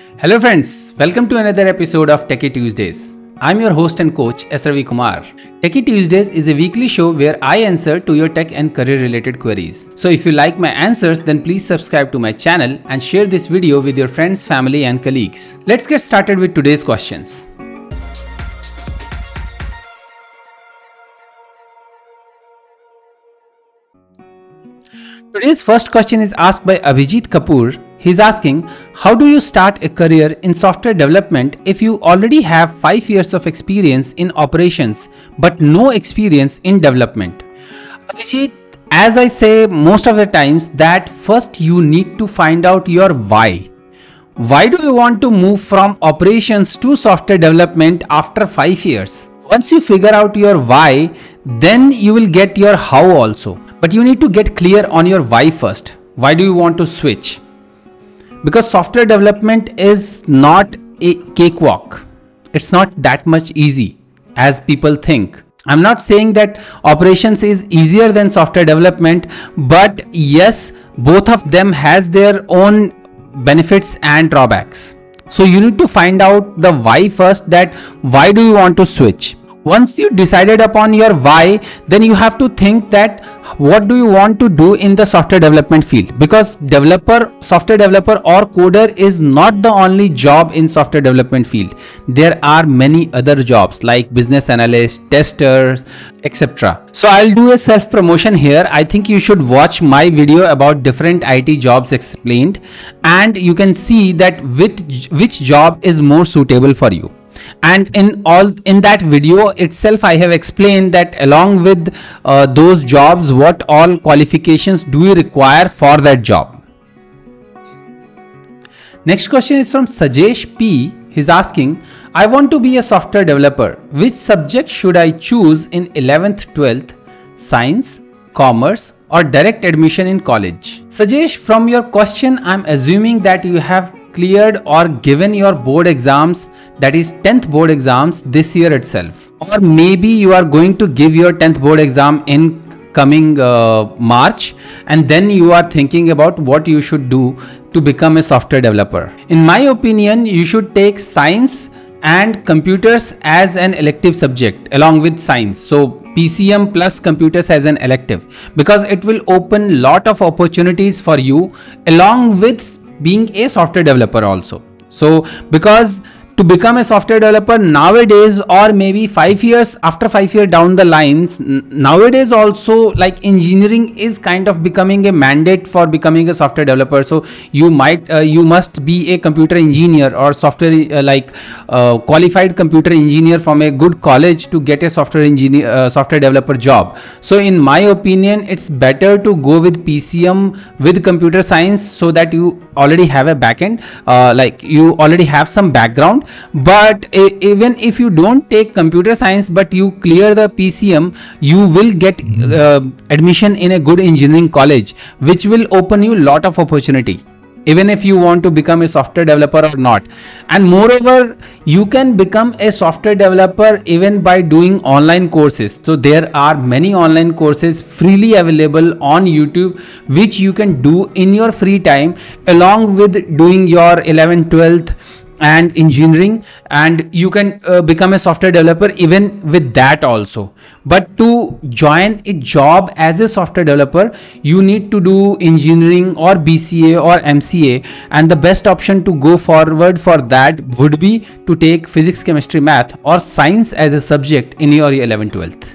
Hello friends, welcome to another episode of Techie Tuesdays. I'm your host and coach S. Ravi Kumar. Techie Tuesdays is a weekly show where I answer to your tech and career related queries. So if you like my answers, then please subscribe to my channel and share this video with your friends, family and colleagues. Let's get started with today's questions. Today's first question is asked by Abhijit Kapoor. He's asking, how do you start a career in software development if you already have 5 years of experience in operations but no experience in development? Abhijit, as I say most of the times, that first you need to find out your why. Why do you want to move from operations to software development after 5 years? Once you figure out your why, then you will get your how also. But you need to get clear on your why first. Why do you want to switch? Because software development is not a cakewalk. It's not that much easy as people think. I'm not saying that operations is easier than software development, but yes, both of them has their own benefits and drawbacks. So you need to find out the why first, that why do you want to switch? Once you decided upon your why, then you have to think that what do you want to do in the software development field, because software developer or coder is not the only job in software development field. There are many other jobs like business analyst, testers, etc. So I'll do a self promotion here. I think you should watch my video about different IT jobs explained, and you can see that which job is more suitable for you. And in that video itself, I have explained that along with those jobs, what all qualifications do you require for that job. Next question is from Sajesh P. He's asking, I want to be a software developer. Which subject should I choose in 11th, 12th? Science, commerce or direct admission in college? Sajesh, from your question, I'm assuming that you have cleared or given your board exams, that is 10th board exams this year itself, or maybe you are going to give your 10th board exam in coming March, and then you are thinking about what you should do to become a software developer. In my opinion, you should take science and computers as an elective subject along with science. So PCM plus computers as an elective, because it will open lot of opportunities for you along with being a software developer also. So because to become a software developer nowadays, or maybe 5 years, after 5 years down the lines, nowadays also, like engineering is kind of becoming a mandate for becoming a software developer. So you must be a computer engineer or software qualified computer engineer from a good college to get a software developer job. So in my opinion, it's better to go with PCM with computer science, so that you already have a backend, you already have some background. But even if you don't take computer science but you clear the PCM, you will get admission in a good engineering college, which will open you lot of opportunity, even if you want to become a software developer or not. And moreover, you can become a software developer even by doing online courses. So there are many online courses freely available on YouTube, which you can do in your free time along with doing your 11th, 12th and engineering, and you can become a software developer even with that also. But to join a job as a software developer, you need to do engineering or BCA or MCA, and the best option to go forward for that would be to take physics, chemistry, math or science as a subject in your 11th, 12th.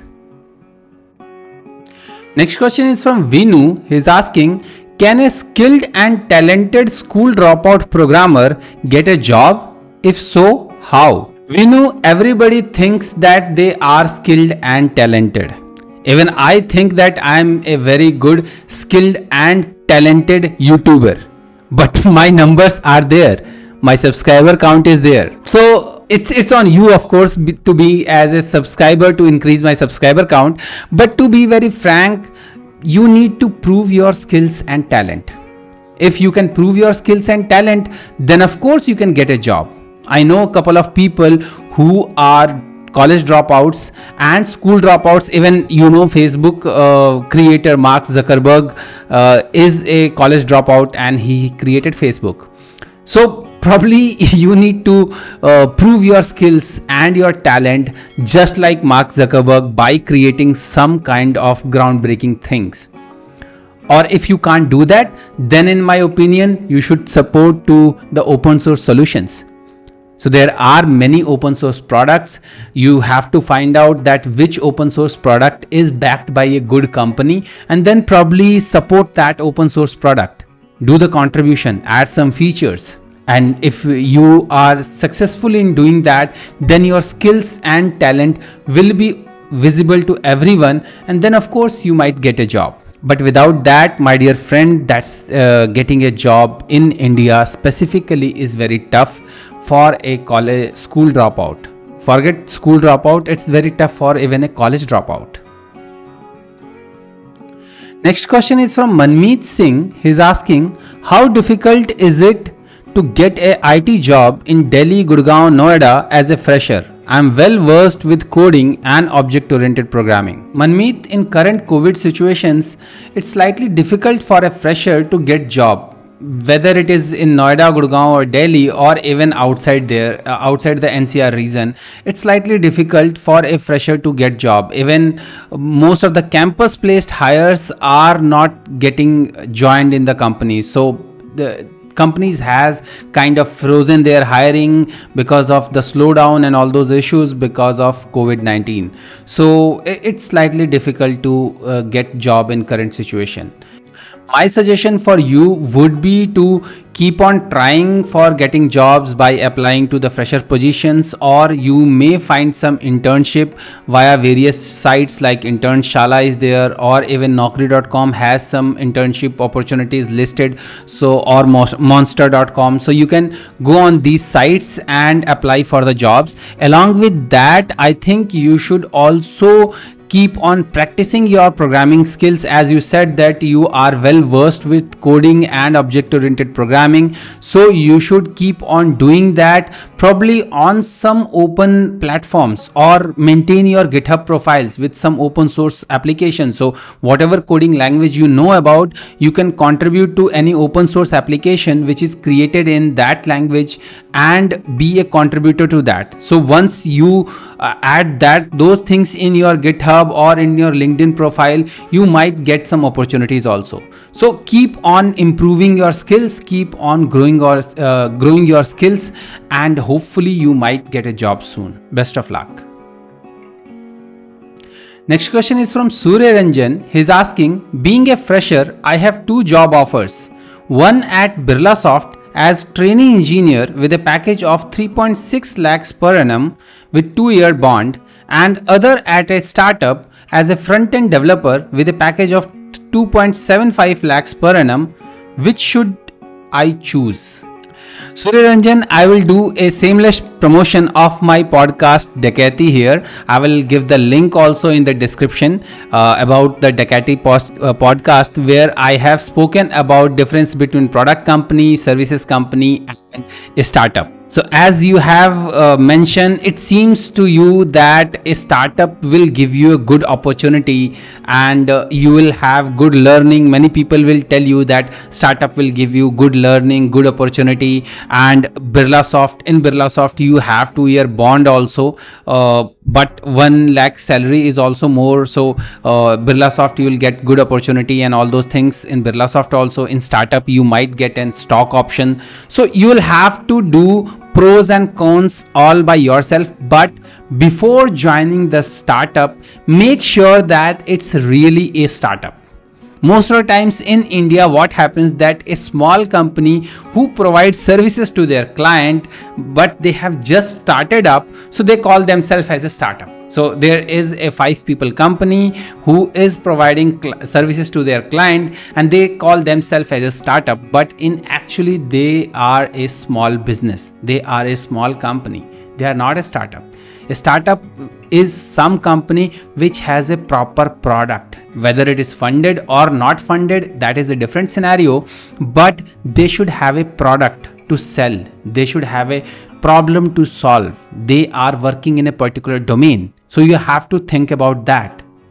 Next question is from Vinu. He's asking, can a skilled and talented school dropout programmer get a job? If so, how? Vinu, everybody thinks that they are skilled and talented. Even I think that I am a very good skilled and talented YouTuber. But my numbers are there. My subscriber count is there. So it's on you, of course, to be as a subscriber to increase my subscriber count. But to be very frank, you need to prove your skills and talent. If you can prove your skills and talent, then of course you can get a job. I know a couple of people who are college dropouts and school dropouts. Even Facebook creator Mark Zuckerberg is a college dropout and he created Facebook. So probably you need to prove your skills and your talent just like Mark Zuckerberg by creating some kind of groundbreaking things. Or if you can't do that, then in my opinion you should support to the open source solutions. So there are many open source products. You have to find out that which open source product is backed by a good company, and then probably support that open source product. Do the contribution, add some features, and if you are successful in doing that, then your skills and talent will be visible to everyone, and then of course you might get a job. But without that, my dear friend, that's getting a job in India specifically is very tough for a college school dropout. Forget school dropout, it's very tough for even a college dropout. Next question is from Manmeet Singh. He's asking, how difficult is it to get a IT job in Delhi, Gurgaon, Noida as a fresher? I'm well versed with coding and object-oriented programming. Manmeet, in current COVID situations, it's slightly difficult for a fresher to get job, whether it is in Noida, Gurgaon or Delhi, or even outside there, outside the NCR region. It's slightly difficult for a fresher to get job. Even most of the campus placed hires are not getting joined in the company. So the companies has kind of frozen their hiring because of the slowdown and all those issues because of COVID-19. So it's slightly difficult to get job in current situation. My suggestion for you would be to keep on trying for getting jobs by applying to the fresher positions, or you may find some internship via various sites like Internshala is there, or even Naukri.com has some internship opportunities listed, so or Monster.com. So you can go on these sites and apply for the jobs. Along with that, I think you should also keep on practicing your programming skills. As you said that you are well versed with coding and object oriented programming, so you should keep on doing that, probably on some open platforms, or maintain your GitHub profiles with some open source applications. So whatever coding language you know about, you can contribute to any open source application which is created in that language and be a contributor to that. So once you add those things in your GitHub or in your LinkedIn profile, you might get some opportunities also. So keep on improving your skills, keep on growing your skills, and hopefully you might get a job soon. Best of luck. Next question is from Surya Ranjan. He's asking, being a fresher, I have 2 job offers. One at Birlasoft as trainee engineer with a package of 3.6 lakhs per annum with 2-year bond, and other at a startup as a front-end developer with a package of 2.75 lakhs per annum. Which should I choose? Surya Ranjan, I will do a seamless promotion of my podcast Daikaity here. I will give the link also in the description about the Daikaity podcast, where I have spoken about difference between product company, services company and a startup. So as you have mentioned, it seems to you that a startup will give you a good opportunity and you will have good learning. Many people will tell you that startup will give you good learning, good opportunity, and in Birlasoft you have 2-year bond also, but 1 lakh salary is also more. So Birlasoft you will get good opportunity and all those things in Birlasoft also. In startup you might get an stock option. So you will have to do pros and cons all by yourself, but before joining the startup, make sure that it's really a startup. Most of the times in India, what happens that a small company who provides services to their client, but they have just started up, so they call themselves as a startup. So there is a 5-people company who is providing services to their client and they call themselves as a startup, but in actually they are a small business. They are a small company. They are not a startup. A startup is some company which has a proper product. Whether it is funded or not funded, that is a different scenario, but they should have a product to sell. They should have a problem to solve. They are working in a particular domain. So you have to think about that.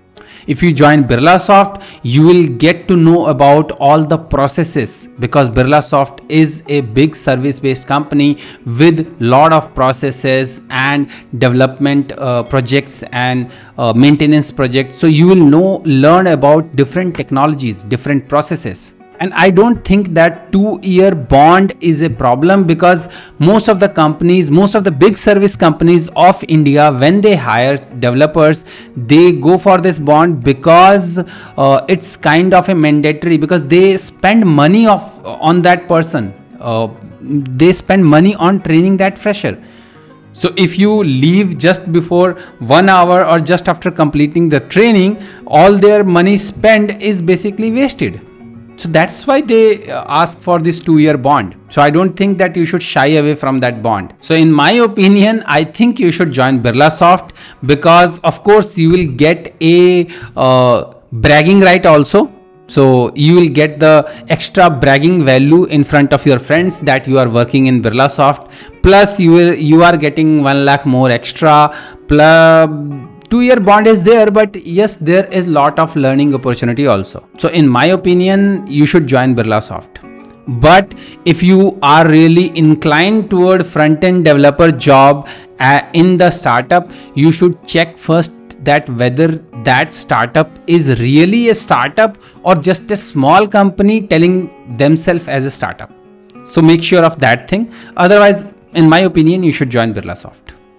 If you join Birlasoft, you will get to know about all the processes, because Birlasoft is a big service based company with lot of processes and development projects and maintenance projects. So you will learn about different technologies, different processes. And I don't think that 2-year bond is a problem, because most of the companies, most of the big service companies of India, when they hire developers, they go for this bond because it's kind of a mandatory, because they spend money on that person. They spend money on training that fresher. So if you leave just before 1 hour or just after completing the training, all their money spent is basically wasted. So that's why they ask for this 2-year bond. So I don't think that you should shy away from that bond. So in my opinion, I think you should join Birlasoft, because of course you will get a bragging right also. So you will get the extra bragging value in front of your friends that you are working in Birlasoft. Plus you are getting 1 lakh more extra. Plus 2-year bond is there, but yes, there is lot of learning opportunity also. So in my opinion, you should join Birlasoft. But if you are really inclined toward front-end developer job in the startup, you should check first that whether that startup is really a startup or just a small company telling themselves as a startup. So make sure of that thing. Otherwise, in my opinion, you should join Birlasoft.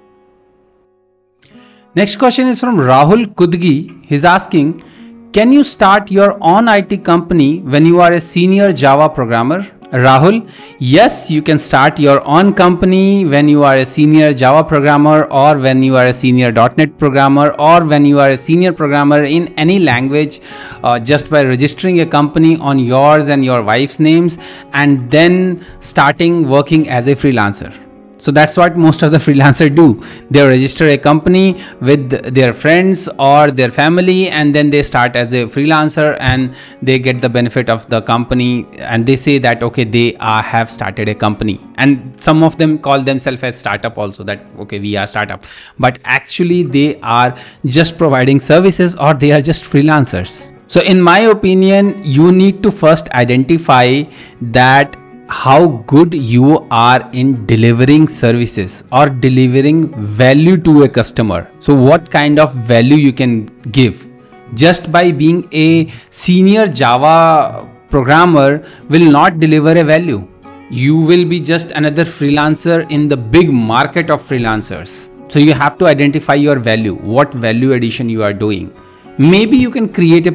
Next question is from Rahul Kudgi. He's asking, can you start your own IT company when you are a senior Java programmer? Rahul, yes, you can start your own company when you are a senior Java programmer, or when you are a senior .NET programmer, or when you are a senior programmer in any language, just by registering a company on yours and your wife's names and then starting working as a freelancer. So that's what most of the freelancers do. They register a company with their friends or their family, and then they start as a freelancer and they get the benefit of the company, and they say that okay, they have started a company. And some of them call themselves as startup also, that okay, we are startup, but actually they are just providing services, or they are just freelancers. So in my opinion, you need to first identify that how good you are in delivering services or delivering value to a customer. So what kind of value you can give. Just by being a senior Java programmer will not deliver a value. You will be just another freelancer in the big market of freelancers. So you have to identify your value, what value addition you are doing. Maybe you can create a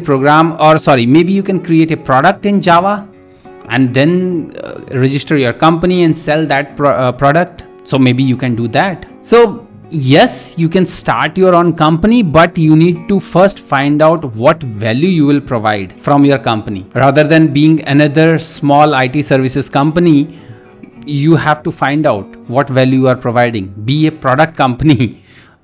maybe you can create a product in Java and then register your company and sell that product. So maybe you can do that. So yes, you can start your own company, but you need to first find out what value you will provide from your company. Rather than being another small IT services company, you have to find out what value you are providing. Be a product company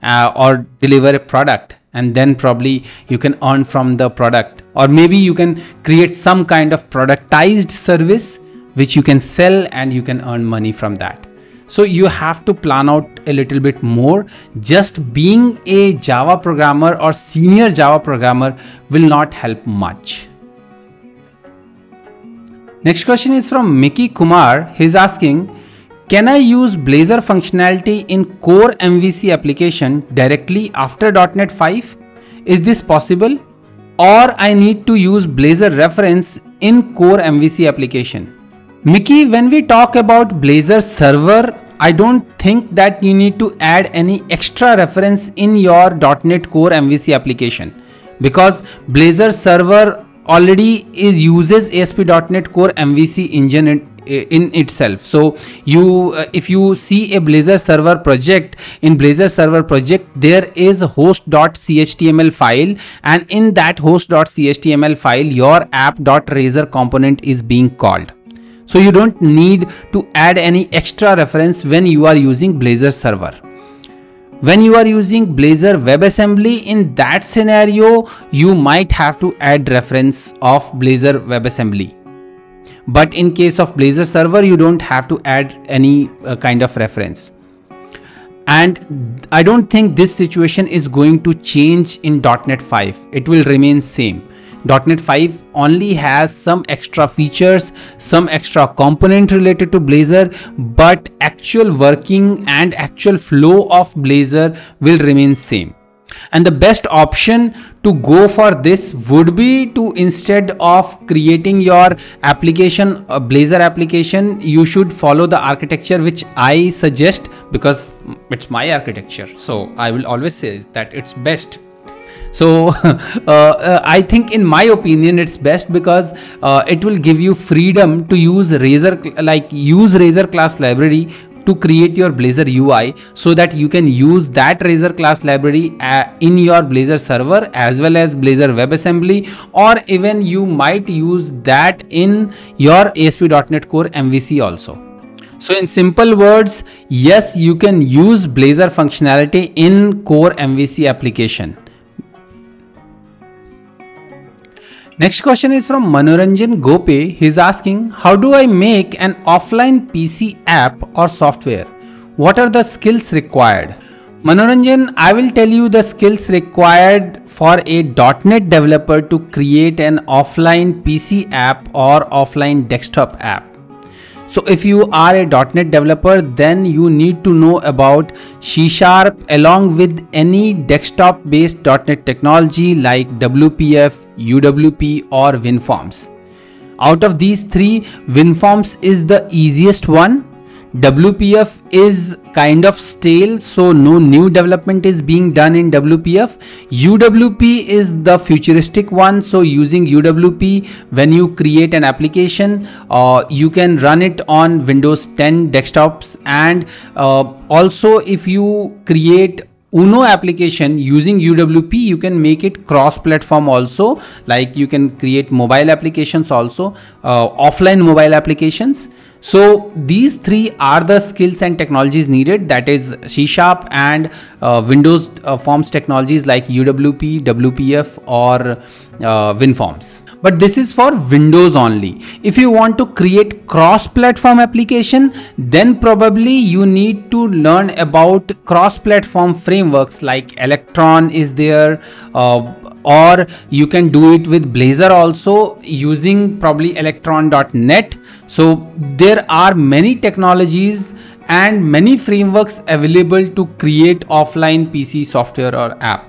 or deliver a product, and then probably you can earn from the product. Or maybe you can create some kind of productized service which you can sell and you can earn money from that. So you have to plan out a little bit more. Just being a Java programmer or senior Java programmer will not help much. Next question is from Mickey Kumar. He's asking, can I use Blazor functionality in core MVC application directly after .NET 5? Is this possible? Or I need to use Blazor reference in core MVC application? Mickey, when we talk about Blazor server, I don't think that you need to add any extra reference in your .NET Core MVC application, because Blazor server already uses ASP.NET Core MVC engine in itself. So if you see a Blazor server project, in Blazor server project there is a host.chtml file, and in that host.chtml file your app.razor component is being called. So you don't need to add any extra reference when you are using Blazor server. When you are using Blazor WebAssembly, in that scenario you might have to add reference of Blazor WebAssembly. But in case of Blazor server, you don't have to add any kind of reference. and I don't think this situation is going to change in .NET 5. It will remain same. .NET 5 only has some extra features, some extra component related to Blazor, but actual working and actual flow of Blazor will remain same. And the best option to go for this would be to, instead of creating your application, a Blazor application, you should follow the architecture which I suggest, because it's my architecture, so I will always say that it's best. So I think, in my opinion, it's best because it will give you freedom to use Razor class library to create your Blazor UI, so that you can use that Razor class library in your Blazor server as well as Blazor WebAssembly, or even you might use that in your ASP.NET Core MVC also. So in simple words, yes, you can use Blazor functionality in Core MVC application. Next question is from Manoranjan Gope. He's asking, how do I make an offline PC app or software? What are the skills required? Manoranjan, I will tell you the skills required for a .NET developer to create an offline PC app or offline desktop app. So if you are a .NET developer, then you need to know about C# along with any desktop based .NET technology like WPF, UWP or WinForms. Out of these three, WinForms is the easiest one. WPF is kind of stale, so no new development is being done in WPF. UWP is the futuristic one, so using UWP, when you create an application, you can run it on Windows 10 desktops, and also if you create Uno application using UWP, you can make it cross-platform also, like you can create mobile applications also, offline mobile applications. So these three are the skills and technologies needed, that is C# and Windows Forms technologies like UWP, WPF or WinForms. But this is for Windows only. If you want to create cross-platform application, then probably you need to learn about cross-platform frameworks like Electron is there, or you can do it with Blazor also using probably electron.net. So there are many technologies and many frameworks available to create offline PC software or app.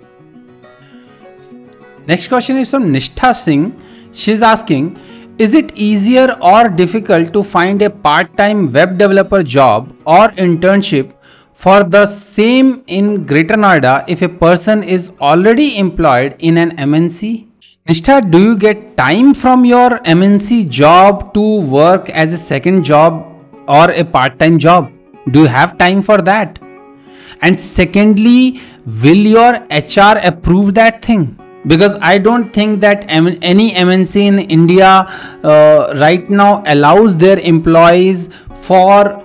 Next question is from Nishtha Singh. She's asking, is it easier or difficult to find a part-time web developer job or internship for the same in Greater Noida if a person is already employed in an MNC? Nishtha, do you get time from your MNC job to work as a second job or a part-time job? Do you have time for that? And secondly, will your HR approve that thing? Because I don't think that any MNC in India right now allows their employees for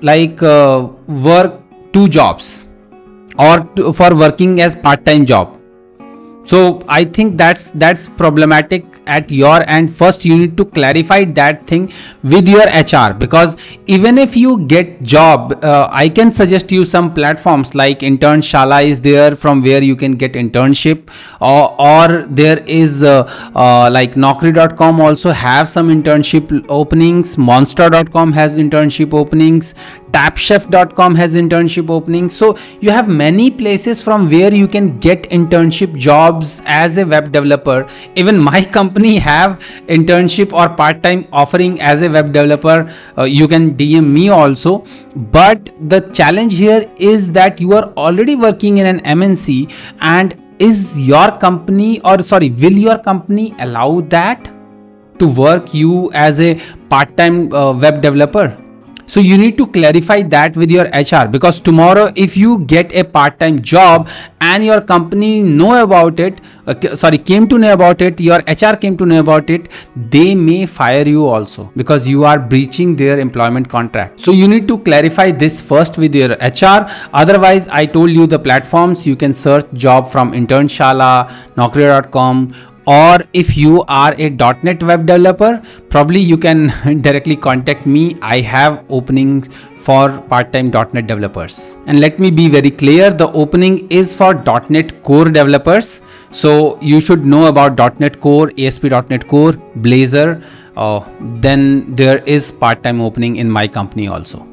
work two jobs or for working as part-time job. So I think that's problematic at your end. First you need to clarify that thing with your HR, because even if you get job, I can suggest you some platforms like Internshala is there, from where you can get internship, or there is like Naukri.com also have some internship openings, Monster.com has internship openings, Tapchef.com has internship openings. So you have many places from where you can get internship jobs as a web developer. Even my company have internship or part-time offering as a web developer. You can DM me also. But the challenge here is that you are already working in an MNC, and is your company, or sorry, will your company allow that to work you as a part-time web developer? So you need to clarify that with your HR, because tomorrow if you get a part-time job and your company know about it, came to know about it, your HR came to know about it, they may fire you also, because you are breaching their employment contract. So you need to clarify this first with your HR. Otherwise, I told you the platforms, you can search job from Internshala, Naukri.com, or if you are a .NET web developer, probably you can directly contact me. I have openings for part-time .NET developers. And let me be very clear, the opening is for .NET Core developers. So you should know about .NET Core, ASP.NET Core, Blazor. Then there is part-time opening in my company also.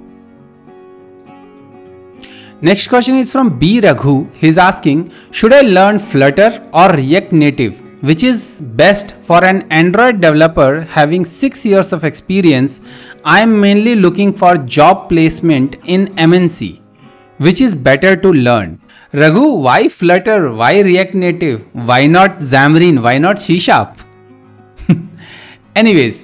Next question is from B Raghu. He's asking, should I learn Flutter or React Native? Which is best for an Android developer having 6 years of experience? I am mainly looking for job placement in MNC. Which is better to learn? Raghu, why Flutter? Why React Native? Why not Xamarin? Why not C#? Anyways,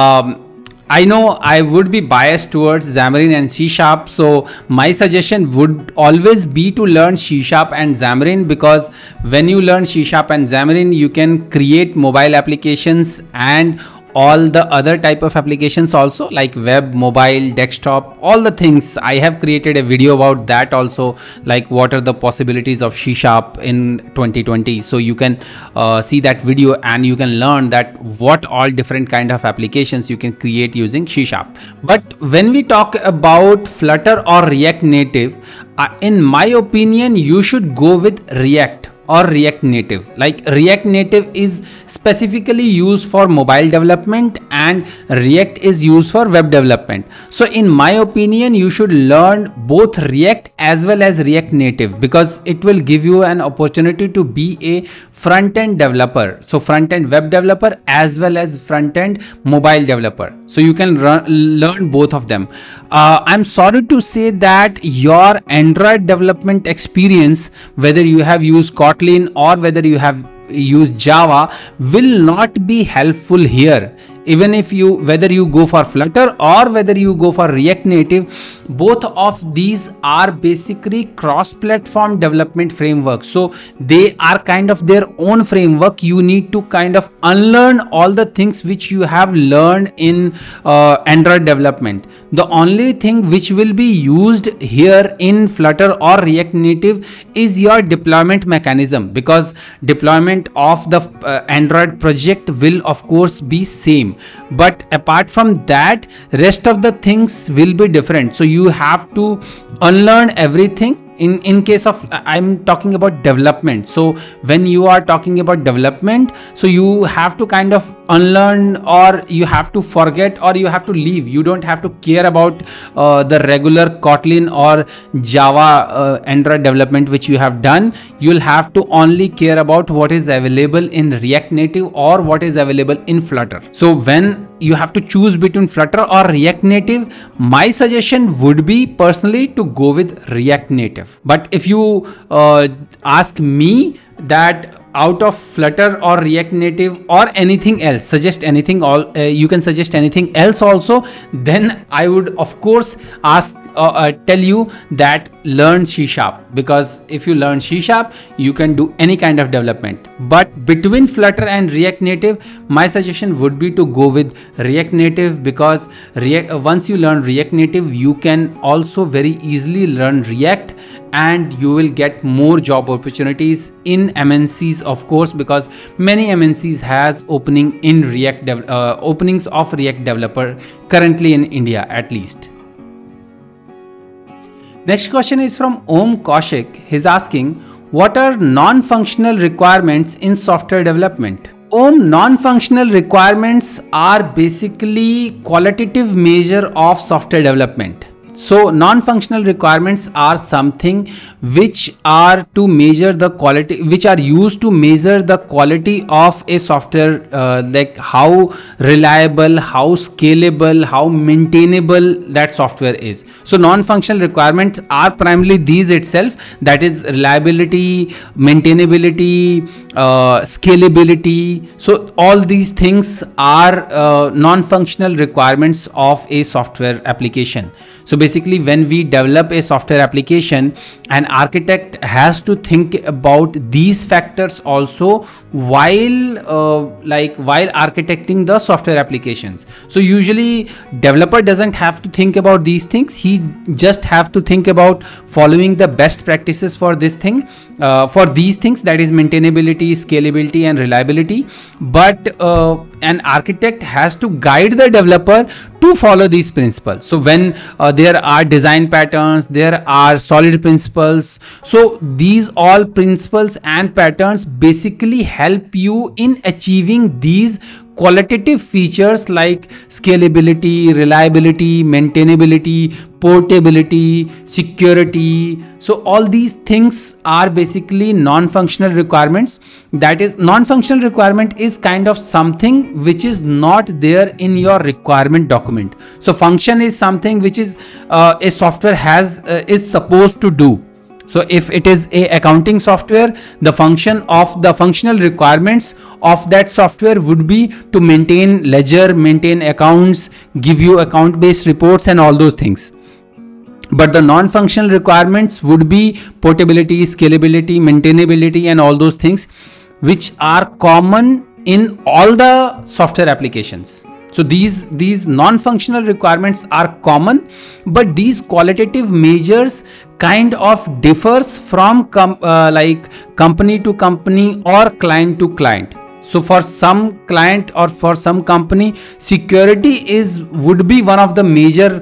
I know I would be biased towards Xamarin and C#, so my suggestion would always be to learn C# and Xamarin, because when you learn C# and Xamarin, you can create mobile applications and all the other type of applications also, like web, mobile, desktop, all the things. I have created a video about that also, like what are the possibilities of C# in 2020. So you can see that video and you can learn that what all different kind of applications you can create using C#. But when we talk about Flutter or React Native, in my opinion, you should go with React or React Native. Like React Native is specifically used for mobile development and React is used for web development. So in my opinion, you should learn both React as well as React Native, because it will give you an opportunity to be a front-end developer. So front-end web developer as well as front-end mobile developer. So you can learn both of them. I'm sorry to say that your Android development experience, whether you have used Kotlin or whether you have used Java, will not be helpful here. Even if whether you go for Flutter or whether you go for React Native, both of these are basically cross-platform development frameworks. So they are kind of their own framework. You need to kind of unlearn all the things which you have learned in Android development. The only thing which will be used here in Flutter or React Native is your deployment mechanism, because deployment of the Android project will of course be same. But apart from that, rest of the things will be different. So you have to unlearn everything. In case of, I'm talking about development. So when you are talking about development, so you have to kind of unlearn, or you have to forget, or you have to leave. You don't have to care about the regular Kotlin or Java Android development which you have done. You'll have to only care about what is available in React Native or what is available in Flutter. So when you have to choose between Flutter or React Native, my suggestion would be personally to go with React Native. But if you ask me that out of Flutter or React Native or anything else, suggest anything, you can suggest anything else also, then I would of course tell you that learn C#, because if you learn C#, you can do any kind of development. But between Flutter and React Native, my suggestion would be to go with React Native, because once you learn React Native, you can also very easily learn React, and you will get more job opportunities in MNCs, of course, because many MNCs has openings of React developer currently in India at least. Next question is from Om Kaushik. He's asking, what are non-functional requirements in software development? Non-functional requirements are basically qualitative measure of software development. So non-functional requirements are something which are to measure the quality, which are used to measure the quality of a software, like how reliable, how scalable, how maintainable that software is. So non-functional requirements are primarily these itself, that is reliability, maintainability, scalability. So all these things are non-functional requirements of a software application. So basically, when we develop a software application, an architect has to think about these factors also while architecting the software applications. So usually developer doesn't have to think about these things. He just have to think about following the best practices for this thing, for these things, that is maintainability, scalability and reliability. But an architect has to guide the developer to follow these principles. So when there are design patterns, there are solid principles. So these all principles and patterns basically help you in achieving these qualitative features like scalability, reliability, maintainability, portability, security. So all these things are basically non-functional requirements. That is, non-functional requirement is kind of something which is not there in your requirement document. So function is something which is a software is supposed to do. So if it is a accounting software, the function of the functional requirements of that software would be to maintain ledger, maintain accounts, give you account based reports and all those things. But the non-functional requirements would be portability, scalability, maintainability and all those things which are common in all the software applications. So these non-functional requirements are common, but these qualitative measures kind of differs from company to company or client to client. So for some client or for some company, security would be one of the major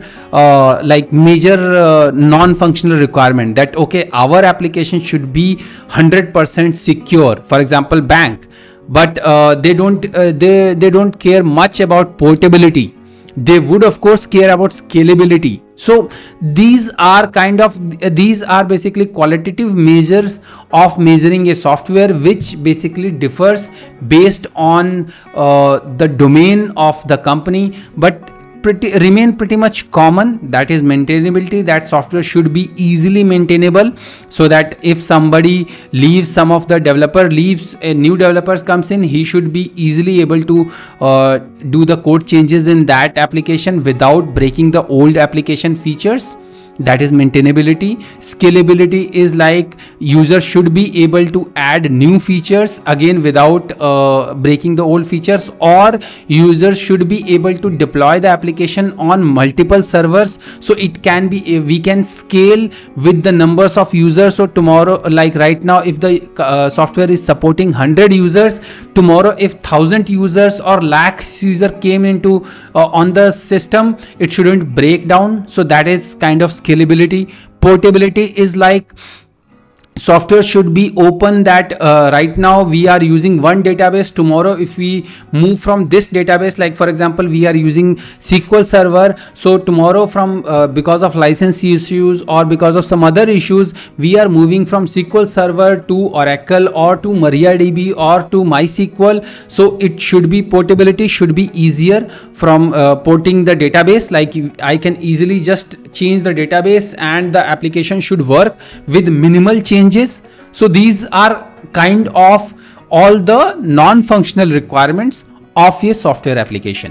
non-functional requirement, that okay, our application should be 100% secure. For example, bank. But they don't care much about portability. They would of course care about scalability. So these are basically qualitative measures of measuring a software, which basically differs based on the domain of the company, but remain pretty much common. That is maintainability, that software should be easily maintainable, so that if somebody leaves, some of the developer leaves, a new developer comes in, he should be easily able to do the code changes in that application without breaking the old application features. That is maintainability. Scalability is like user should be able to add new features again without breaking the old features, or users should be able to deploy the application on multiple servers, so it can be, we can scale with the numbers of users. So tomorrow, like right now, if the software is supporting 100 users, tomorrow if 1000 users or lakhs user came into on the system, it shouldn't break down. So that is kind of scalability. Portability is like software should be open, that right now we are using one database. Tomorrow if we move from this database, like for example we are using SQL Server, so tomorrow from because of license issues or because of some other issues, we are moving from SQL Server to Oracle or to MariaDB or to MySQL. So it should be, portability should be easier from porting the database. Like I can easily just change the database and the application should work with minimal changes. So these are kind of all the non-functional requirements of a software application.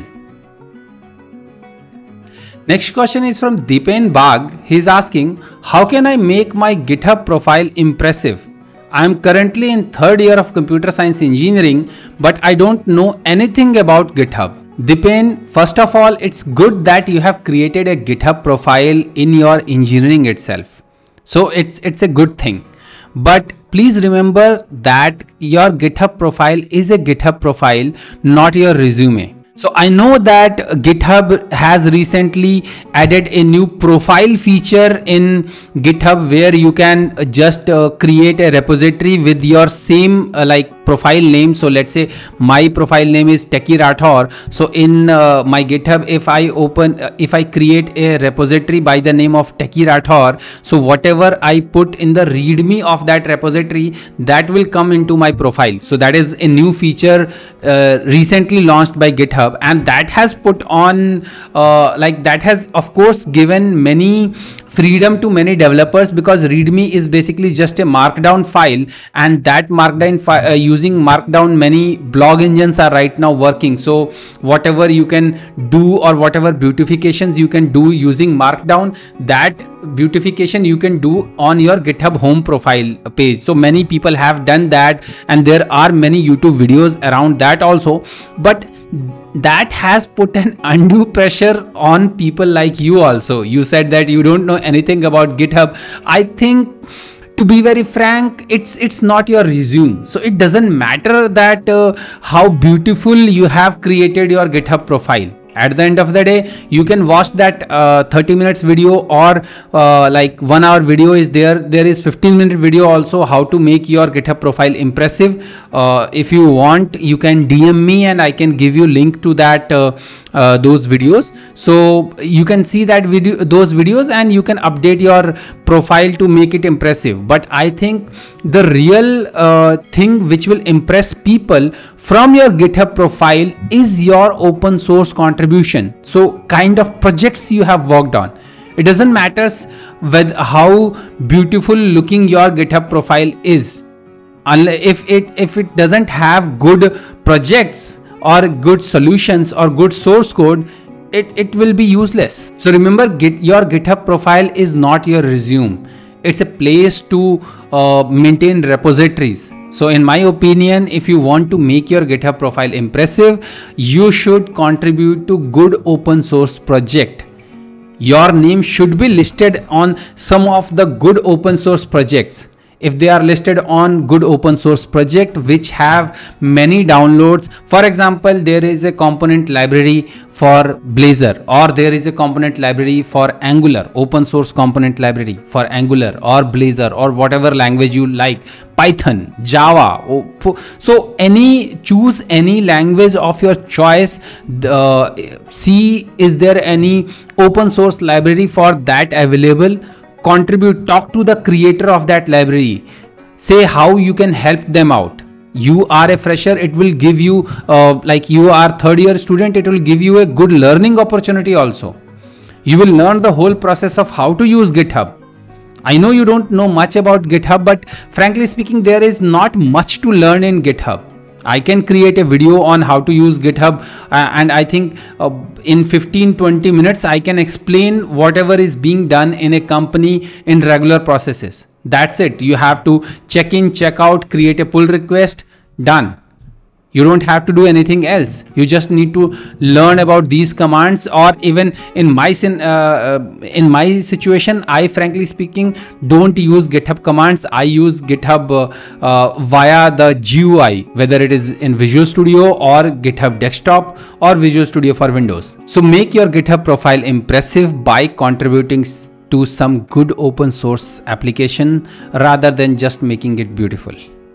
Next question is from Dipen Bagh. He is asking, how can I make my GitHub profile impressive? I am currently in third year of computer science engineering, but I don't know anything about GitHub. Dipen, first of all, it's good that you have created a GitHub profile in your engineering itself. So it's a good thing. But please remember that your GitHub profile is a GitHub profile, not your resume. So I know that GitHub has recently added a new profile feature in GitHub where you can just create a repository with your same profile name. So let's say my profile name is Techie Rathor. So in my GitHub, if I create a repository by the name of Techie Rathor, so whatever I put in the readme of that repository, that will come into my profile. So that is a new feature recently launched by GitHub, and that has put on that has of course given many freedom to many developers, because readme is basically just a markdown file, and that markdown using markdown many blog engines are right now working. So whatever you can do or whatever beautifications you can do using markdown, that beautification you can do on your GitHub home profile page. So many people have done that, and there are many YouTube videos around that also, but that has put an undue pressure on people like you also. You said that you don't know anything about GitHub. I think, to be very frank, it's not your resume. So it doesn't matter that how beautiful you have created your GitHub profile. At the end of the day, you can watch that 30 minutes video, or like 1 hour video is there. There is 15-minute video also how to make your GitHub profile impressive. If you want, you can DM me and I can give you link to that those videos, so you can see that those videos, and you can update your profile to make it impressive. But I think the real thing which will impress people from your GitHub profile is your open source contribution. So kind of projects you have worked on. It doesn't matter with how beautiful looking your GitHub profile is, if it doesn't have good projects or good solutions or good source code, it will be useless. So remember, your GitHub profile is not your resume. It's a place to maintain repositories. So in my opinion, if you want to make your GitHub profile impressive, you should contribute to good open source project. Your name should be listed on some of the good open source projects. If they are listed on good open source project which have many downloads, for example, there is a component library for Blazor, or there is a component library for Angular, open source component library for Angular or Blazor or whatever language you like, Python, Java. So choose any language of your choice. See, is there any open source library for that available? Contribute, talk to the creator of that library, say how you can help them out. You are a fresher, it will give you like you are third year student, it will give you a good learning opportunity also. You will learn the whole process of how to use GitHub. I know you don't know much about GitHub, but frankly speaking, there is not much to learn in GitHub. I can create a video on how to use GitHub, and I think in 15-20 minutes I can explain whatever is being done in a company in regular processes. That's it. You have to check in, check out, create a pull request, done. You don't have to do anything else. You just need to learn about these commands. Or even in my situation, I frankly speaking don't use GitHub commands. I use GitHub via the GUI, whether it is in Visual Studio or GitHub Desktop or Visual Studio for Windows. So make your GitHub profile impressive by contributing to some good open source application rather than just making it beautiful.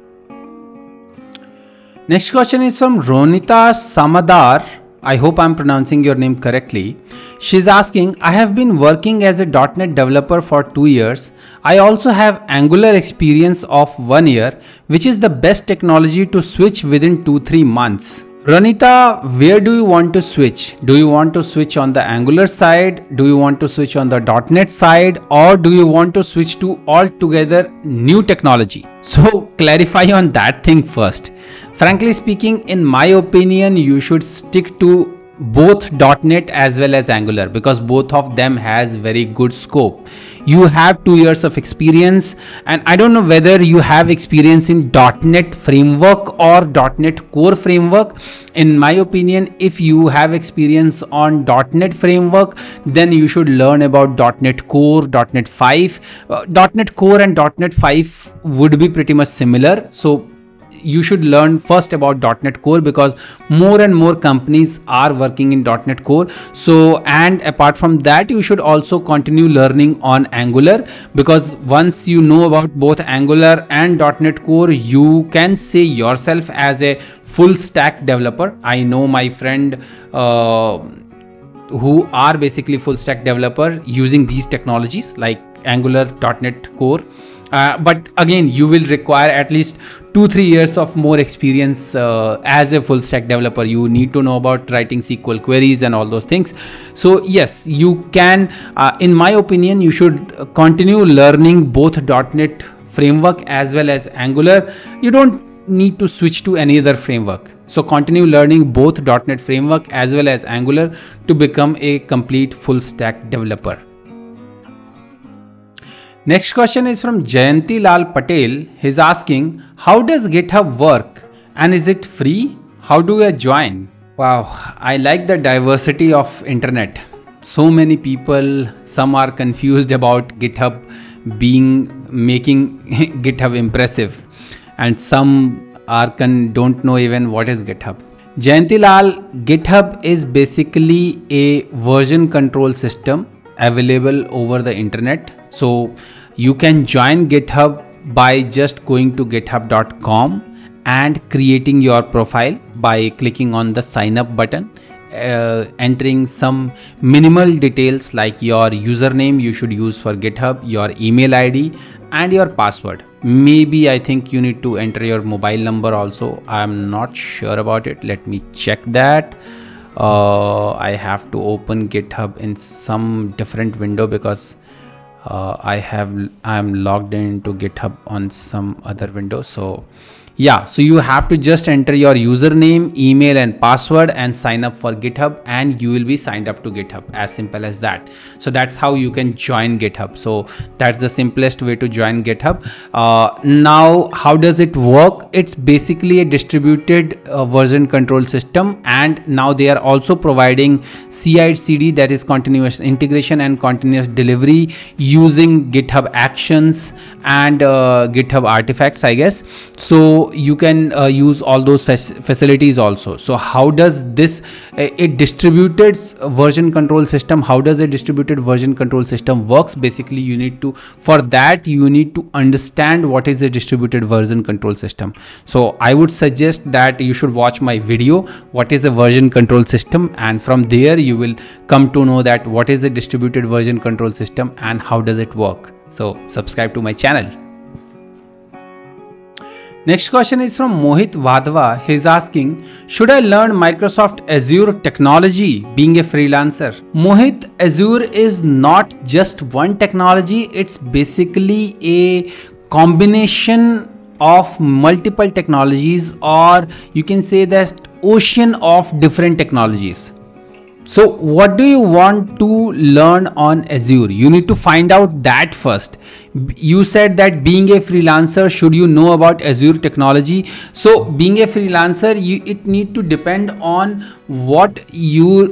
Next question is from Ronita Samadar. I hope I'm pronouncing your name correctly. She's asking, I have been working as a .NET developer for 2 years. I also have Angular experience of 1 year, which is the best technology to switch within 2-3 months. Ronita, where do you want to switch? Do you want to switch on the Angular side? Do you want to switch on the .NET side? Or do you want to switch to altogether new technology? So clarify on that thing first. Frankly speaking, in my opinion, you should stick to both .NET as well as Angular, because both of them has very good scope. You have 2 years of experience, and I don't know whether you have experience in .NET framework or .NET Core framework. In my opinion, if you have experience on .NET framework, then you should learn about .NET Core, .NET 5. .NET Core and .NET 5 would be pretty much similar. So you should learn first about .NET Core, because more and more companies are working in .NET Core. So, and apart from that, you should also continue learning on Angular, because once you know about both Angular and .NET Core, you can say yourself as a full stack developer. I know my friend who are basically full stack developer using these technologies like Angular.NET Core. But again, you will require at least 2-3 years of more experience as a full stack developer. You need to know about writing SQL queries and all those things. So yes, you can, in my opinion, you should continue learning both .NET framework as well as Angular. You don't need to switch to any other framework. So continue learning both .NET framework as well as Angular to become a complete full stack developer. Next question is from Jayanti Lal Patel. He's asking, how does GitHub work and is it free? How do I join? Wow, I like the diversity of internet. So many people, some are confused about GitHub making GitHub impressive, and some don't know even what is GitHub. Jayanti Lal, GitHub is basically a version control system available over the internet. So you can join GitHub by just going to github.com and creating your profile by clicking on the sign up button, entering some minimal details like your username you should use for GitHub, your email ID and your password. Maybe I think you need to enter your mobile number also. I'm not sure about it. Let me check that. I have to open GitHub in some different window because I'm logged into GitHub on some other window. So yeah, so you have to just enter your username, email and password and sign up for GitHub, and you will be signed up to GitHub. As simple as that. So that's how you can join GitHub. So that's the simplest way to join GitHub. Now how does it work? It's basically a distributed version control system, and now they are also providing CI/CD, that is continuous integration and continuous delivery using GitHub Actions and GitHub Artifacts, I guess. So you can use all those facilities also. So how does this a distributed version control system, how does a distributed version control system works? Basically you need to understand what is a distributed version control system. So I would suggest that you should watch my video, what is a version control system, and from there you will come to know that what is a distributed version control system and how does it work. So subscribe to my channel. Next question is from Mohit Vadhva. He's asking, should I learn Microsoft Azure technology being a freelancer? Mohit, Azure is not just one technology. It's basically a combination of multiple technologies, or you can say that ocean of different technologies. So what do you want to learn on Azure? You need to find out that first. You said that being a freelancer, should you know about Azure technology? So being a freelancer, it need to depend on what your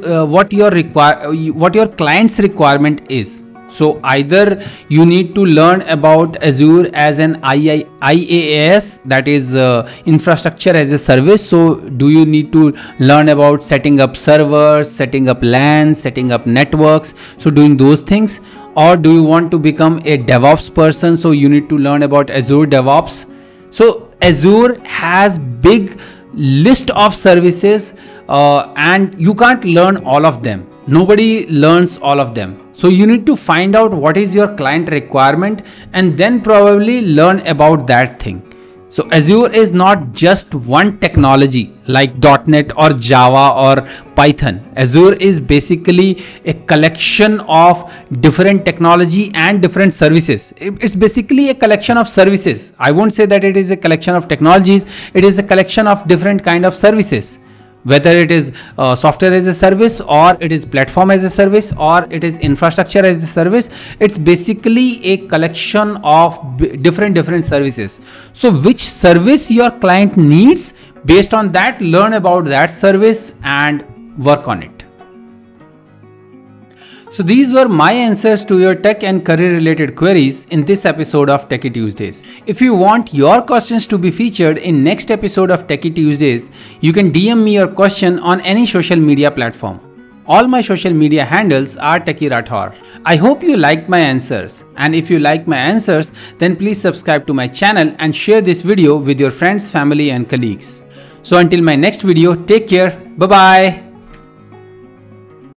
client's requirement is. So either you need to learn about Azure as an IaaS, that is infrastructure as a service. So do you need to learn about setting up servers, setting up LAN, setting up networks, so doing those things? Or do you want to become a DevOps person? So you need to learn about Azure DevOps. So Azure has big list of services and you can't learn all of them. Nobody learns all of them. So you need to find out what is your client requirement and then probably learn about that thing. So Azure is not just one technology like .NET or Java or Python. Azure is basically a collection of different technology and different services. It's basically a collection of services. I won't say that it is a collection of technologies. It is a collection of different kind of services. Whether it is software as a service, or it is platform as a service, or it is infrastructure as a service, it's basically a collection of different services. So which service your client needs, based on that learn about that service and work on it. So these were my answers to your tech and career related queries in this episode of Techie Tuesdays. If you want your questions to be featured in next episode of Techie Tuesdays, you can DM me your question on any social media platform. All my social media handles are Techie Rathor. I hope you liked my answers, and if you like my answers, then please subscribe to my channel and share this video with your friends, family and colleagues. So until my next video, take care. Bye bye.